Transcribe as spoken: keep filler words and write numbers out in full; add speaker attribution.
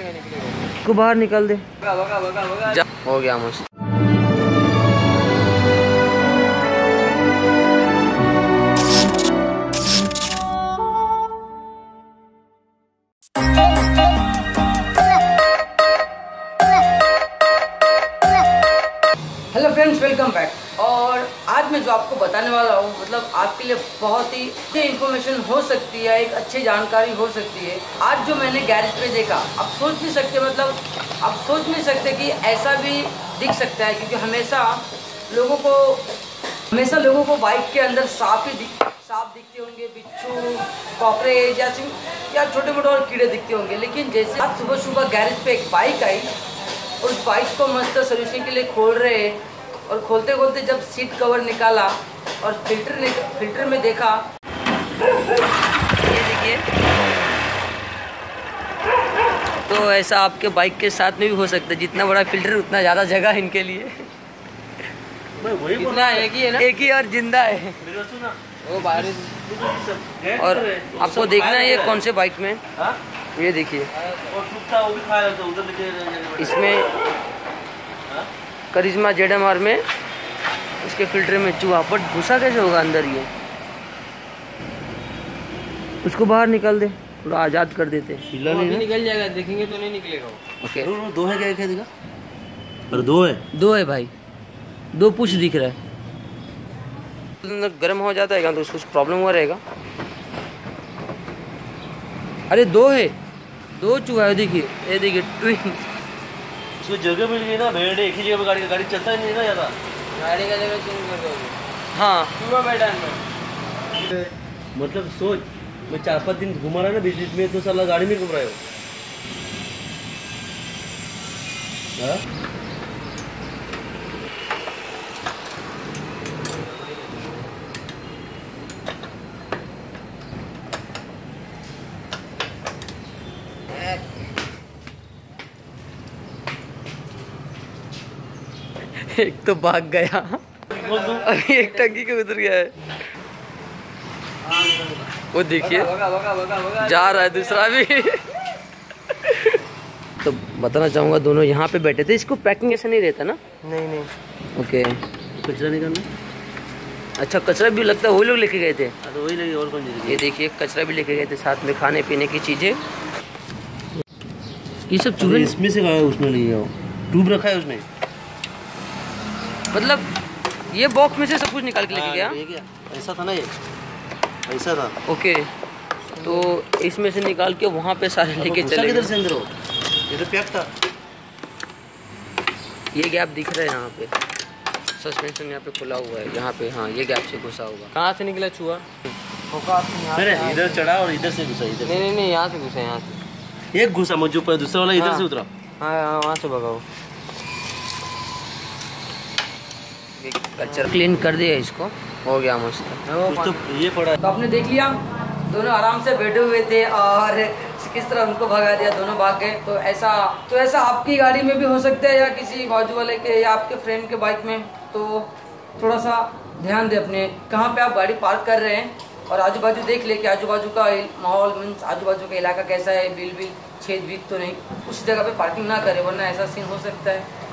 Speaker 1: निकलेगा निकलेगा
Speaker 2: को बाहर निकल दे।
Speaker 1: बगा, बगा, बगा, बगा।
Speaker 2: जा, हो गया मस्त। Hello friends, welcome back. और आज मैं जो आपको बताने वाला हूँ मतलब आपके लिए बहुत ही अच्छी इन्फॉर्मेशन हो सकती है, एक अच्छी जानकारी हो सकती है। आज जो मैंने गैरेज पे देखा, आप सोच नहीं सकते, मतलब आप सोच नहीं सकते कि ऐसा भी दिख सकता है, क्योंकि हमेशा लोगों को हमेशा लोगों को बाइक के अंदर सांप ही दिख सांप दिखते होंगे, बिच्छू, कॉकरोच या या छोटे मोटे और कीड़े दिखते होंगे। लेकिन जैसे आज सुबह सुबह गैरेज पे एक बाइक आई और उस बाइक को मस्त सर्विसिंग के लिए खोल रहे हैं, और खोलते खोलते जब सीट कवर निकाला और फिल्टर निक, फिल्टर में देखा, ये देखिए। तो ऐसा आपके बाइक के साथ में भी हो सकता है। जितना बड़ा फिल्टर उतना ज़्यादा जगह है इनके लिए।
Speaker 1: वही इतना एक ही है ना,
Speaker 2: एक ही और जिंदा है
Speaker 1: वो बारिश।
Speaker 2: और आपको देखना है ये कौन से बाइक में, ये देखिए इसमें करिश्मा जेड एम आर में इसके फिल्टर में चूहा, बट घुसा कैसे होगा अंदर? ये उसको बाहर निकल दे, थोड़ा आज़ाद कर देते।
Speaker 1: अभी निकल जाएगा, देखेंगे तो नहीं निकलेगा वो।
Speaker 2: ओके,
Speaker 3: दो है क्या, क्या दिखा? अरे दो है,
Speaker 2: दो है भाई, दो पूछ दिख रहा है। गर्म हो जाता है तो उसको कुछ प्रॉब्लम हुआ रहेगा। अरे दो है, दो चूहा है, देखिए ये देखिए ट्विन।
Speaker 3: उसको जगह मिल गई ना, भेड़ एक ही जगह पे गाड़ी गाड़ी चलता ही नहीं ना ज़्यादा।
Speaker 1: गाड़ी का जगह चेंज कर दोगे।
Speaker 2: हाँ,
Speaker 1: चूहा बैठा है।
Speaker 3: मतलब सोच, मैं चार पाँच दिन घुमा रहा ना बीच बीच में, तो साला गाड़ी में घूम रहे हो। हाँ?
Speaker 2: एक तो भाग गया, अभी एक टंकी के उतर गया है। वो देखिए जा रहा है दूसरा भी। तो बताना चाहूँगा दोनों यहाँ पे बैठे थे। इसको पैकिंग ऐसा नहीं रहता ना?
Speaker 1: नहीं नहीं,
Speaker 2: ओके।
Speaker 3: कचरा निकालना।
Speaker 2: अच्छा, कचरा भी लगता है वही लोग लेके गए थे।
Speaker 3: तो वही लगे, और कौन?
Speaker 2: ये देखिए कचरा भी लेके गए थे, साथ में खाने पीने की चीज़ें। ये सब चूहे
Speaker 3: इसमें से कहा उसने लिया, ट्यूब रखा है उसने।
Speaker 2: मतलब ये बॉक्स में से सब कुछ निकाल के लेके गया?
Speaker 3: क्या ऐसा था ना, ये ऐसा था।
Speaker 2: ओके, तो इसमें से निकाल के वहाँ पे सारे लेके चले
Speaker 3: किधर से अंदर हो? ये तो पैक था।
Speaker 2: ये गैप दिख रहा है यहाँ पे, सस्पेंशन यहाँ पे खुला हुआ है, यहाँ पे। हाँ, ये गैप से घुसा होगा।
Speaker 1: कहाँ से निकला चूहा?
Speaker 3: अरे इधर चढ़ा और इधर से घुसा, इधर।
Speaker 1: नहीं नहीं नहीं, यहाँ से घुसा, यहाँ से
Speaker 3: एक घुसा मुझे ऊपर, दूसरा वाला इधर
Speaker 1: हाँ।
Speaker 3: से उतरा।
Speaker 1: हाँ, वहाँ से भगाओ।
Speaker 2: कचरा क्लीन कर दिया इसको, हो गया मस्त।
Speaker 3: कुछ तो ये पड़ा है।
Speaker 2: तो आपने देख लिया, दोनों आराम से बैठे हुए थे और किस तरह उनको भगा दिया, दोनों भाग गए। तो ऐसा तो ऐसा आपकी गाड़ी में भी हो सकता है, या किसी बाजू वाले के या आपके फ्रेंड के बाइक में। तो थोड़ा सा ध्यान दें अपने कहाँ पे आप गाड़ी पार्क कर रहे हैं, और आजू बाजू देख ले कि आजू बाजू का माहौल मीन्स आजू बाजू का इलाका कैसा है, बिल बिल छेद बीत तो नहीं, उस जगह पे पार्किंग ना करें, वरना ऐसा सीन हो सकता है।